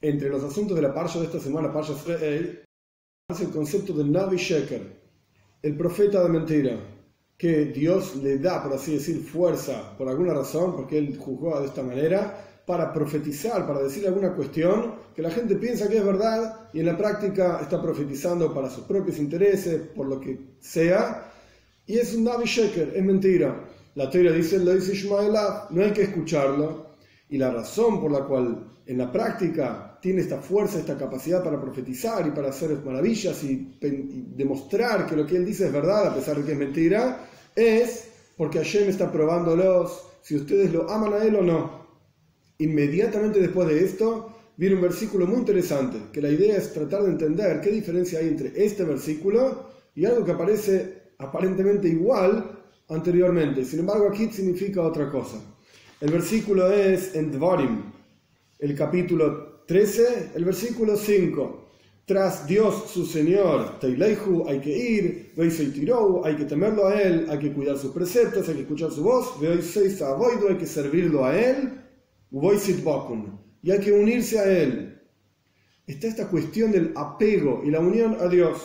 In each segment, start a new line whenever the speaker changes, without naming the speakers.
Entre los asuntos de la parsha de esta semana, Parsha Re'ei, es el concepto de Navi Sheker, el profeta de mentira, que Dios le da, por así decir, fuerza por alguna razón, porque él juzgó de esta manera, para profetizar, para decir alguna cuestión que la gente piensa que es verdad y en la práctica está profetizando para sus propios intereses, por lo que sea, y es un Navi Sheker, es mentira. La Torah dice, lo dice Ishmaelá, no hay que escucharlo, y la razón por la cual en la práctica tiene esta fuerza, esta capacidad para profetizar y para hacer maravillas y demostrar que lo que él dice es verdad a pesar de que es mentira, es porque Hashem está probándolos si ustedes lo aman a él o no. Inmediatamente después de esto viene un versículo muy interesante, que la idea es tratar de entender qué diferencia hay entre este versículo y algo que aparece aparentemente igual anteriormente. Sin embargo, aquí significa otra cosa. El versículo es en Dvarim, el capítulo 13, el versículo 5. Tras Dios su Señor, Teileihu, hay que ir, Veisei Tirou, hay que temerlo a Él, hay que cuidar sus preceptos, hay que escuchar su voz, Veisei Savoido, hay que servirlo a Él, Uvoisit Bokun, y hay que unirse a Él. Está esta cuestión del apego y la unión a Dios.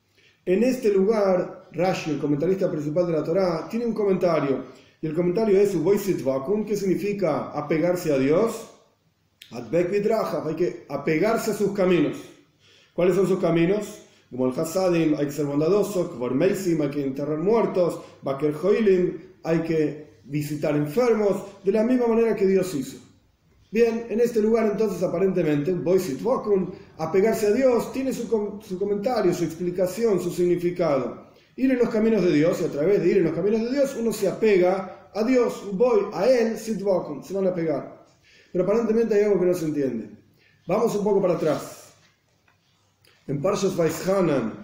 En este lugar, Rashi, el comentarista principal de la Torá, tiene un comentario. Y el comentario es Uvoisit Vakum, que significa apegarse a Dios. Adbek vidrachav, hay que apegarse a sus caminos. ¿Cuáles son sus caminos? Como el Hasadim, hay que ser bondadoso. Kvar Meisim, hay que enterrar muertos. Baker Hoilim, hay que visitar enfermos. De la misma manera que Dios hizo. Bien, en este lugar entonces aparentemente, Uvoisit Vakum, apegarse a Dios, tiene su comentario, su explicación, su significado. Ir en los caminos de Dios, y a través de ir en los caminos de Dios uno se apega a Dios, voy a Él, sitvokun, se van a pegar. Pero aparentemente hay algo que no se entiende. Vamos un poco para atrás. En Parshas Vaishanan,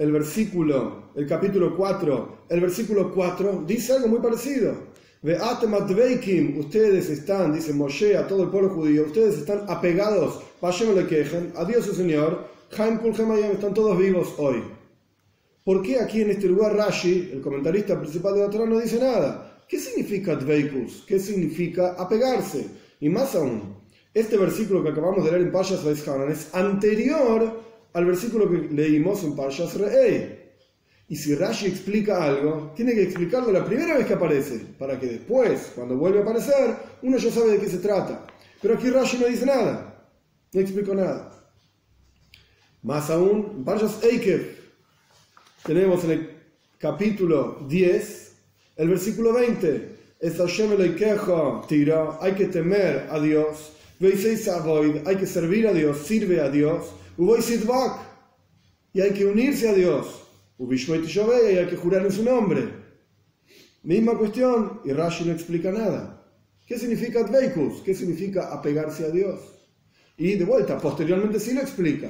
el capítulo 4, el versículo 4, dice algo muy parecido. Ve'atem adveikim, ustedes están, dice Moshe a todo el pueblo judío, ustedes están apegados, a Dios su Señor, Chaim kulchem hayom, están todos vivos hoy. ¿Por qué aquí en este lugar Rashi, el comentarista principal de la Torá, no dice nada? ¿Qué significa dveikus? ¿Qué significa apegarse? Y más aún, este versículo que acabamos de leer en Parshas Vaishanan es anterior al versículo que leímos en Parshas Re'ei. Y si Rashi explica algo, tiene que explicarlo la primera vez que aparece, para que después, cuando vuelve a aparecer, uno ya sabe de qué se trata. Pero aquí Rashi no dice nada, no explicó nada. Más aún, en Parshas Eikev, tenemos en el capítulo 10, el versículo 20, es Hashem Elokecha Tira, hay que temer a Dios, Veisei Savoid, hay que servir a Dios, sirve a Dios, Uvoisit Vak, y hay que unirse a Dios, Uvishmei Tishavei, y hay que jurar en su nombre. Misma cuestión, y Rashi no explica nada. ¿Qué significa Dveikus? ¿Qué significa apegarse a Dios? Y de vuelta, posteriormente sí lo explica.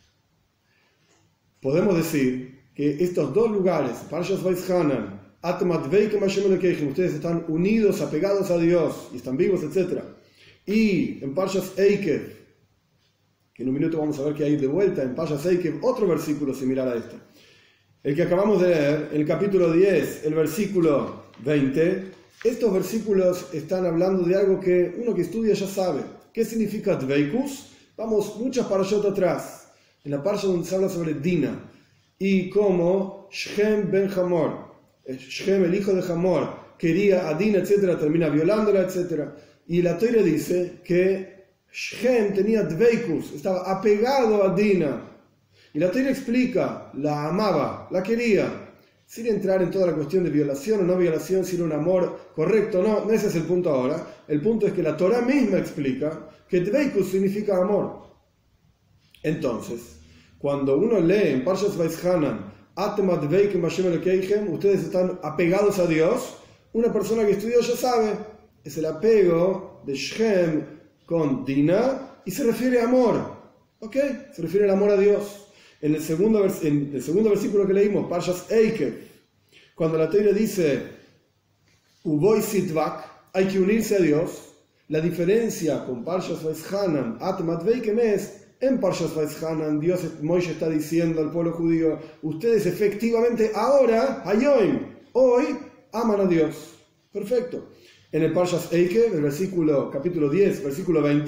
Podemos decir que estos dos lugares, Parshas Vaishanan, ustedes están unidos, apegados a Dios, y están vivos, etc. Y en Parshas Eikev, que en un minuto vamos a ver que hay de vuelta en Parshas Eikev otro versículo similar a este. El que acabamos de leer, en el capítulo 10, el versículo 20, estos versículos están hablando de algo que uno que estudia ya sabe. ¿Qué significa Dveikus? Vamos muchas parashot atrás, en la parsha donde se habla sobre Dina, y cómo Shem ben Hamor, Shem el hijo de Hamor, quería a Dina, etc., termina violándola, etc. Y la Torah dice que Shem tenía Dveikus, estaba apegado a Dina. Y la Torah explica, la amaba, la quería, sin entrar en toda la cuestión de violación o no violación, si era un amor correcto o no, no ese es el punto ahora. El punto es que la Torah misma explica que Dveikus significa amor. Entonces, cuando uno lee en Parshas Vaishanan, ustedes están apegados a Dios, una persona que estudió ya sabe, es el apego de Shem con Dina y se refiere a amor, ¿ok? Se refiere al amor a Dios. En el segundo versículo que leímos, Parshas Eikev, cuando la Torah dice Uvoisit Vak, hay que unirse a Dios, la diferencia con Parshas Vaishanan, Atem Adveikem es, en Parshas Vaishanan, Moshe está diciendo al pueblo judío, ustedes efectivamente ahora, hoy, aman a Dios. Perfecto. En el Parshas Eikev, el capítulo 10, versículo 20,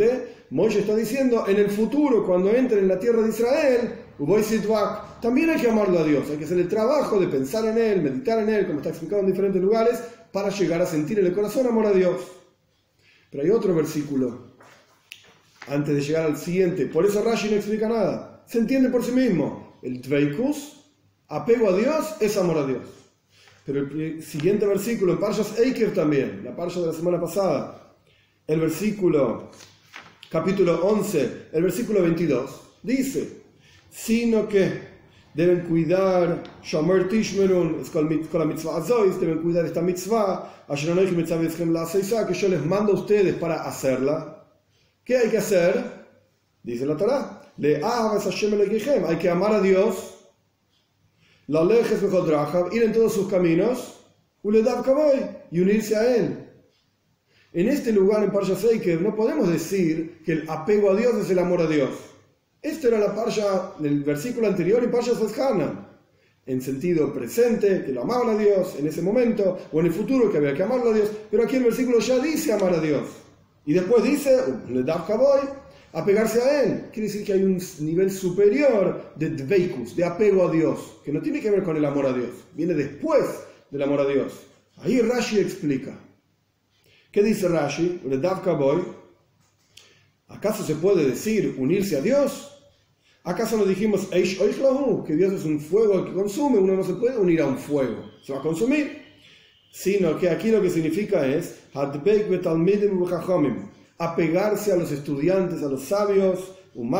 Moshe está diciendo, en el futuro, cuando entren en la tierra de Israel, también hay que amarlo a Dios, hay que hacer el trabajo de pensar en Él, meditar en Él, como está explicado en diferentes lugares, para llegar a sentir en el corazón amor a Dios. Pero hay otro versículo, antes de llegar al siguiente, por eso Rashi no explica nada, se entiende por sí mismo. El Dveikus, apego a Dios, es amor a Dios. Pero el siguiente versículo, en Parshas Eikev también, la parsha de la semana pasada, el versículo, capítulo 11, el versículo 22, dice, sino que deben cuidar, Shomer Tishmerun, con la mitzvah azois, deben cuidar esta mitzvah, que yo les mando a ustedes para hacerla. ¿Qué hay que hacer? Dice la Torá, hay que amar a Dios, ir en todos sus caminos, y unirse a Él. En este lugar, en Parsha Eikev, no podemos decir que el apego a Dios es el amor a Dios. Esta era la parsha del versículo anterior en Parsha Zazhana, en sentido presente, que lo amaban a Dios en ese momento, o en el futuro, que había que amarlo a Dios, pero aquí el versículo ya dice amar a Dios. Y después dice, apegarse a Él. Quiere decir que hay un nivel superior de dveikus, de apego a Dios, que no tiene que ver con el amor a Dios, viene después del amor a Dios. Ahí Rashi explica. ¿Qué dice Rashi? ¿Acaso se puede decir unirse a Dios? ¿Acaso no dijimos que Dios es un fuego que consume? Uno no se puede unir a un fuego, se va a consumir. Sino que aquí lo que significa es apegarse a los estudiantes, a los sabios,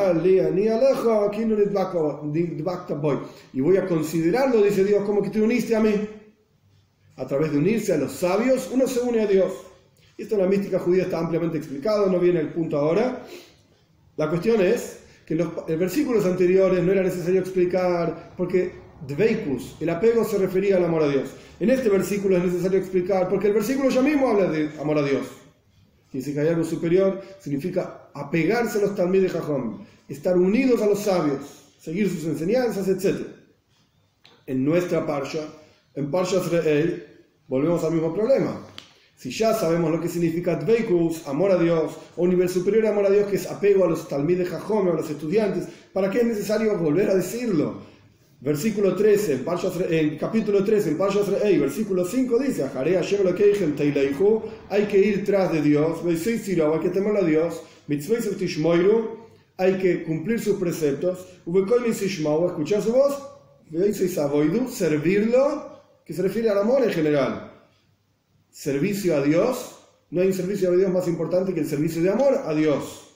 y voy a considerarlo, dice Dios, como que te uniste a mí. A través de unirse a los sabios, uno se une a Dios. Esto en la mística judía está ampliamente explicado, no viene el punto ahora. La cuestión es que en versículos anteriores no era necesario explicar, porque dveikus, el apego, se refería al amor a Dios. En este versículo es necesario explicar, porque el versículo ya mismo habla de amor a Dios. Y dice que hay algo superior, significa apegarse a los Talmidei Jajam, estar unidos a los sabios, seguir sus enseñanzas, etc. En nuestra parsha, en Parshas Re'ei, volvemos al mismo problema. Si ya sabemos lo que significa dveikus, amor a Dios, o un nivel superior de amor a Dios, que es apego a los Talmidei Jajam, a los estudiantes, ¿para qué es necesario volver a decirlo? Versículo 13, en capítulo 13, en Parshas Re'ei, versículo 5 dice, hay que ir tras de Dios, hay que temer a Dios, hay que cumplir sus preceptos, escuchar su voz, servirlo, que se refiere al amor en general. Servicio a Dios, no hay un servicio a Dios más importante que el servicio de amor a Dios.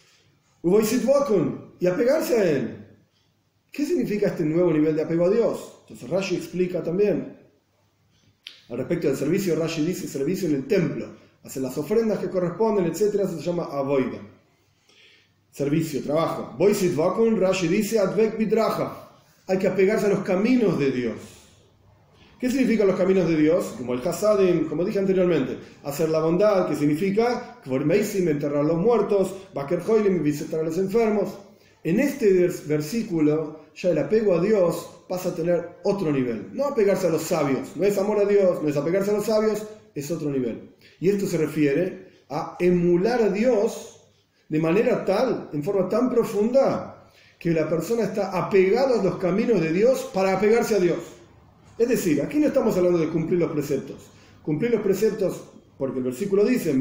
Y apegarse a Él. ¿Qué significa este nuevo nivel de apego a Dios? Entonces Rashi explica también. Al respecto del servicio, Rashi dice servicio en el templo. Hacer las ofrendas que corresponden, etc. Se llama avoida. Servicio, trabajo. Boisit vakun, Rashi dice advek bidraja. Hay que apegarse a los caminos de Dios. ¿Qué significan los caminos de Dios? Como el hasadim, como dije anteriormente. Hacer la bondad, que significa kvormeisim, enterrar a los muertos, baker hoilim, visitar a los enfermos. En este versículo, ya el apego a Dios pasa a tener otro nivel. No apegarse a los sabios, no es amor a Dios, no es apegarse a los sabios, es otro nivel. Y esto se refiere a emular a Dios de manera tal, en forma tan profunda, que la persona está apegada a los caminos de Dios para apegarse a Dios. Es decir, aquí no estamos hablando de cumplir los preceptos. Cumplir los preceptos, porque el versículo dice,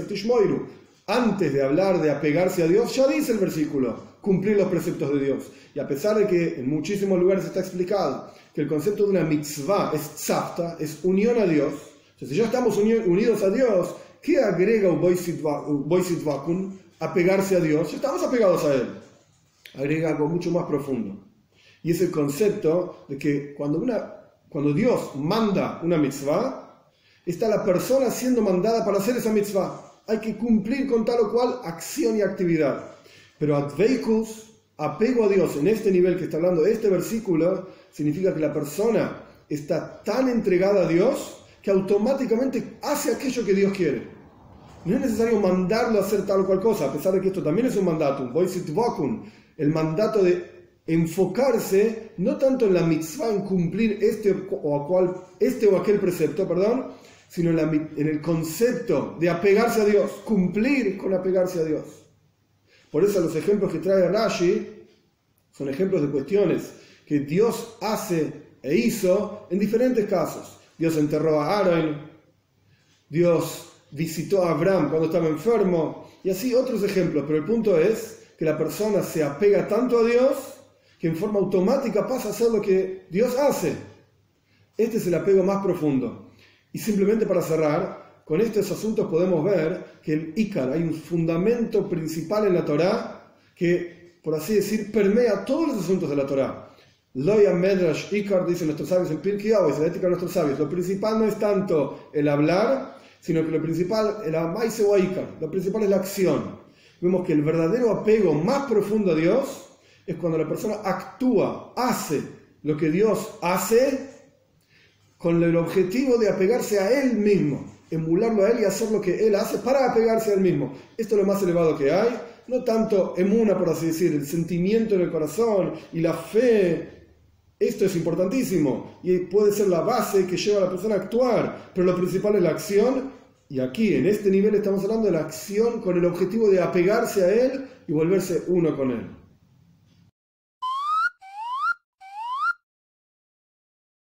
antes de hablar de apegarse a Dios, ya dice el versículo, cumplir los preceptos de Dios. Y a pesar de que en muchísimos lugares está explicado que el concepto de una mitzvah es tzavta, es unión a Dios, entonces si ya estamos unidos a Dios, ¿qué agrega boisit vakun? Apegarse a Dios, ya estamos apegados a Él. Agrega algo mucho más profundo. Y es el concepto de que cuando Dios manda una mitzvah, está la persona siendo mandada para hacer esa mitzvah. Hay que cumplir con tal o cual acción y actividad. Pero adveikus, apego a Dios, en este nivel que está hablando de este versículo, significa que la persona está tan entregada a Dios que automáticamente hace aquello que Dios quiere. No es necesario mandarlo a hacer tal o cual cosa, a pesar de que esto también es un mandato, el mandato de enfocarse no tanto en la mitzvah, en cumplir este o aquel precepto, sino en el concepto de apegarse a Dios, cumplir con apegarse a Dios. Por eso los ejemplos que trae Rashi son ejemplos de cuestiones que Dios hace e hizo en diferentes casos. Dios enterró a Aaron, Dios visitó a Abraham cuando estaba enfermo, y así otros ejemplos. Pero el punto es que la persona se apega tanto a Dios que en forma automática pasa a hacer lo que Dios hace. Este es el apego más profundo. Y simplemente para cerrar, con estos asuntos podemos ver que el Ikar, hay un fundamento principal en la Torá que, por así decir, permea todos los asuntos de la Torá. Loya Medrash Ikar, dicen nuestros sabios en Pirkei Avos, en la ética de nuestros sabios. Lo principal no es tanto el hablar, sino que lo principal, el Amaise o Ikar, lo principal es la acción. Vemos que el verdadero apego más profundo a Dios es cuando la persona actúa, hace lo que Dios hace con el objetivo de apegarse a Él mismo, emularlo a Él y hacer lo que Él hace para apegarse a Él mismo. Esto es lo más elevado que hay, no tanto emuna, por así decir, el sentimiento en el corazón y la fe. Esto es importantísimo y puede ser la base que lleva a la persona a actuar, pero lo principal es la acción, y aquí en este nivel estamos hablando de la acción con el objetivo de apegarse a Él y volverse uno con Él.